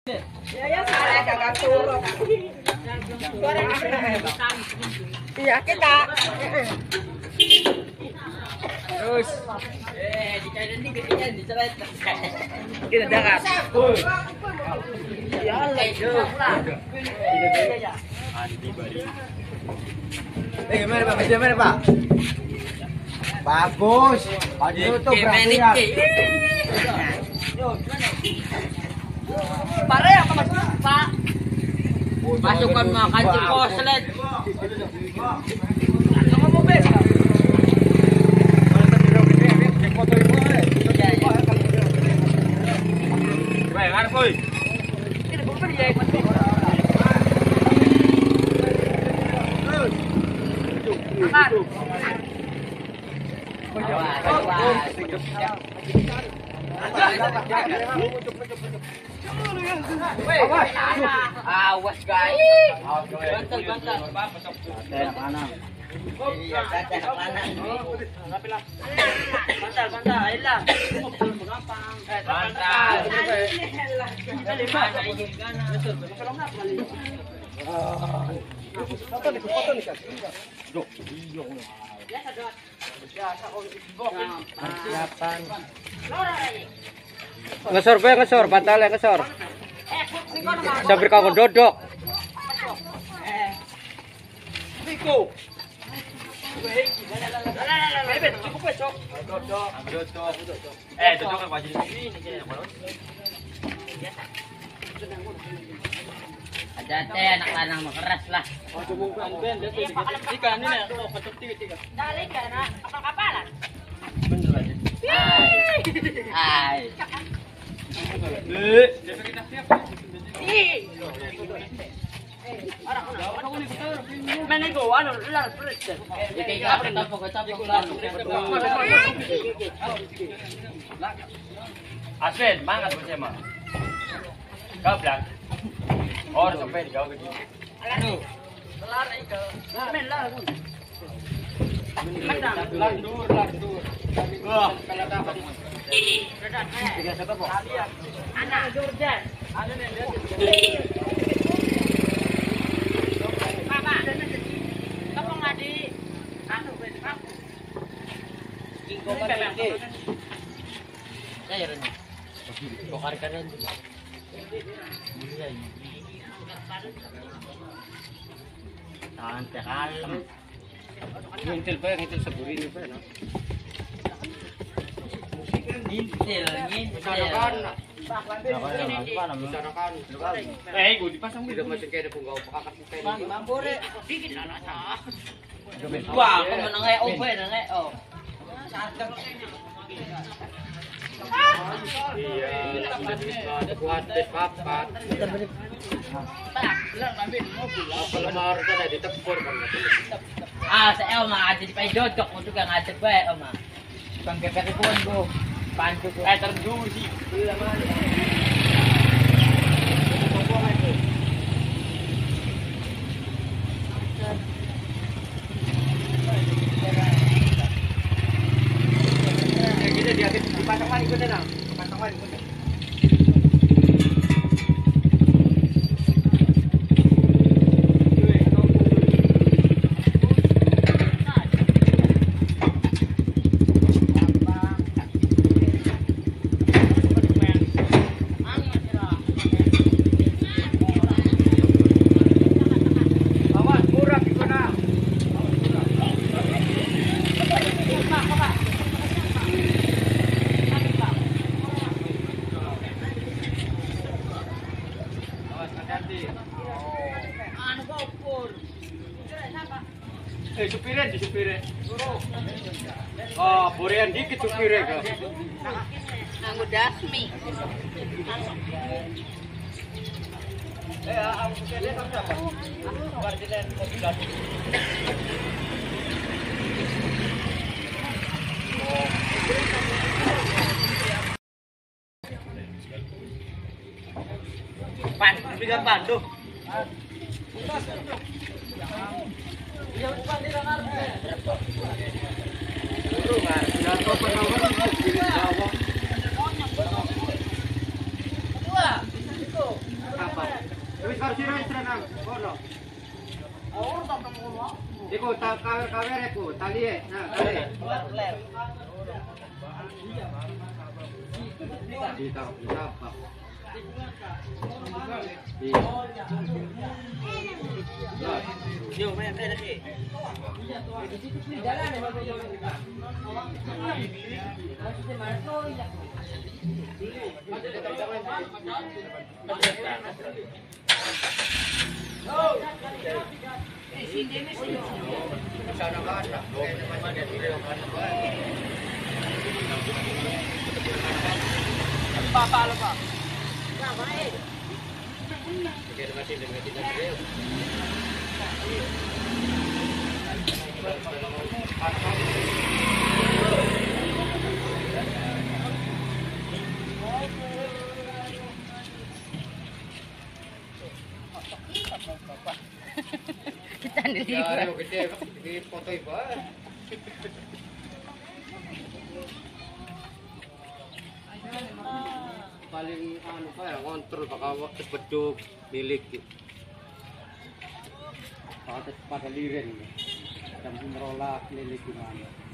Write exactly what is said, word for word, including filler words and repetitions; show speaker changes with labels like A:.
A: Iya kita.
B: Terus. Eh, di kanan ni ketian dicerai. Kita jangan. Ya Allah.
C: Eh, gimana Pak? Gimana Pak? Bagus. Baju tuh berarti ya.
B: Pare apa Mas? Pak. Masukkan makan koslet. Kamu mau bes? Baik, harus boy. Ini bukan dia yang penting. Aman. Awas guys. Bantal bantal. Bantal bantal. Ayolah. Bantal.
C: Foto nih, foto nih kan. Dok, iyo. Siapan.
D: Ngesor be ngesor, bantalnya ngesor. Sambil kau dodok.
B: Biko. Eh, dodok kan wajib ini. Ada teh anak lanang mah keras lah. Oh, cumungkan ben dia tuh ikan ini oh kecil tiga. Dale kana kapal-kapalan. Bener aja. Hai. Eh, kita siap. Ih. Mana go anu lar presiden. Iki apa topok topok lar. Aslen, mangat bersama. Kau bilang. Or sampai di kau begini. Aduh. Kelar itu. Men lah. Menang. Landur, landur. Wah, kalau dapat. Tiga satu po. Anak Jordan. Ada nih dia. Mama. Kamu ngadi anu beli kamu. Ingko beli. Saya ini. Bokar-karan itu. Tante kalem.
D: Ngintil pa, ngintil sa burin pa, no?
B: Ngintil, ngintil.
D: Eh, gue dipasang tidak macam kayak ada punggau pakak kayak ini.
B: Mambore, dikit lah lah. Wah, aku menang E O, menang E O.
D: Iya, ada buat deh papat. Kalau mau kan ada ditepur kan.
B: Ah, saya mah ada di pai dodok untuk yang ada bae, Oma. Bang kepek pun go. Pantu go. Eh terjun sih.
C: Kita di atas di pasang mani gua dah. Pasang mani gua.
D: Eh, supirnya di supirnya. Oh, borean dikit supirnya kok.
B: Nganggo dasmi.
C: Eh, aku sekalian kamu siapa? Wardilan mobil lagi.
B: Pan, bilang pandu.
C: kar sira isra nang. Kono.
B: Oh, tak mau.
C: Iku ta kawer-kawer iku, tali e. Nah, kare. Kita kita apa?
B: Yo, main main lagi.
C: Sana ka na.
B: Papalo pa. Kita
C: Ya, ayo gede, di foto ibu. Paling anu pa ya, ngontrol baka bedug milik. Pada pada liren. Jam merolah milik gimana.